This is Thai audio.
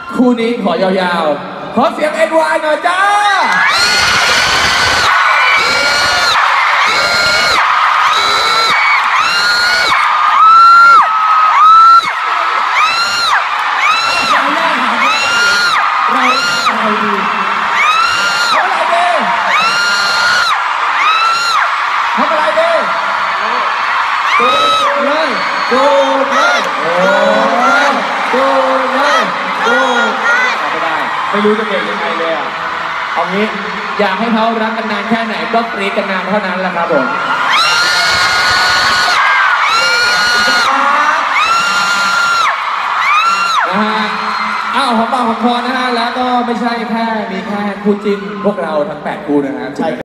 คู่นี้ขอยาวๆขอเสียง NY หน่อยจ้าทำอะไรดีดูเลยดูเลยดูเลยดูไม่ได้ไม่รู้จะเก่งยังไงเลยอ่ะเอางี้อยากให้เขารักกันนานแค่ไหนก็กรี๊ดกันนานเท่านั้นแหละครับผมนะฮะอ้าวหอมปากหอมคอนะฮะแล้วก็ไม่ใช่แค่มีแค่คู่จิ้นพวกเราทั้ง8คู่นะฮะใช่